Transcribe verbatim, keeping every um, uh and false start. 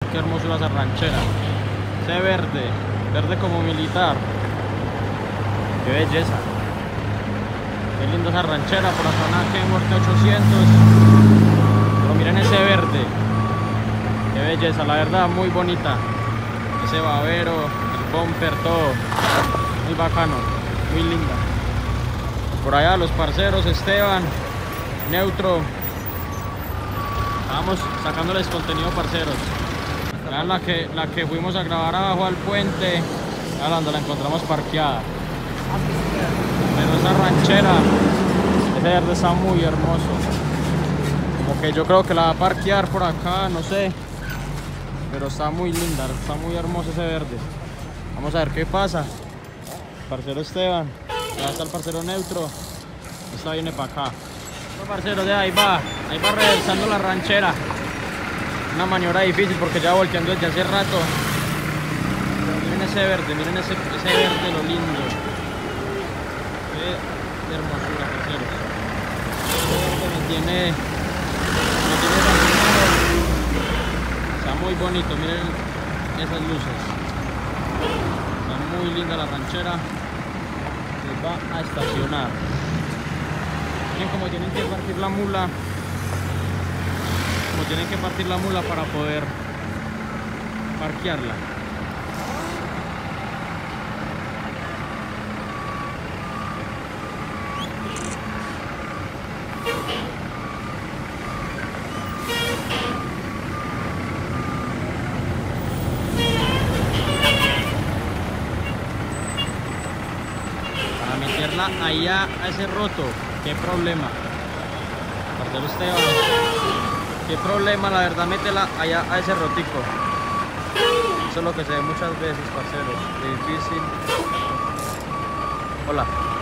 qué hermosura esa ranchera. Ese verde, verde como militar. Qué belleza. Qué linda esa ranchera, por acá una Kenworth ochocientos. Pero miren ese verde. Qué belleza, la verdad, muy bonita. Ese babero, el bumper, todo. Muy bacano, muy linda. Por allá los parceros, Esteban, Neutro. Vamos sacándoles contenido, parceros. Vean la que, la que fuimos a grabar abajo al puente. Vean donde la encontramos parqueada. Pero esa ranchera, ese verde está muy hermoso. Como que yo creo que la va a parquear por acá, no sé. Pero está muy linda, está muy hermoso ese verde. Vamos a ver qué pasa. Parcero Esteban, ya está el parcero Neutro. Esta viene para acá. Bueno, parceros, de ahí va, ahí va reversando la ranchera. Una maniobra difícil porque ya volteando desde hace rato. Pero miren ese verde, miren ese, ese verde, lo lindo. Qué hermosura, parceros. Ese verde me tiene, me tiene fascinado. Está muy bonito, miren esas luces. Está muy linda la ranchera. Se va a estacionar. Miren cómo tienen que partir la mula. Como tienen que partir la mula para poder parquearla. Para meterla allá a ese roto. Qué problema. Parcero Esteban. Qué problema, la verdad, métela allá a ese rotico. Eso es lo que se ve muchas veces, parceros. Difícil. Hola.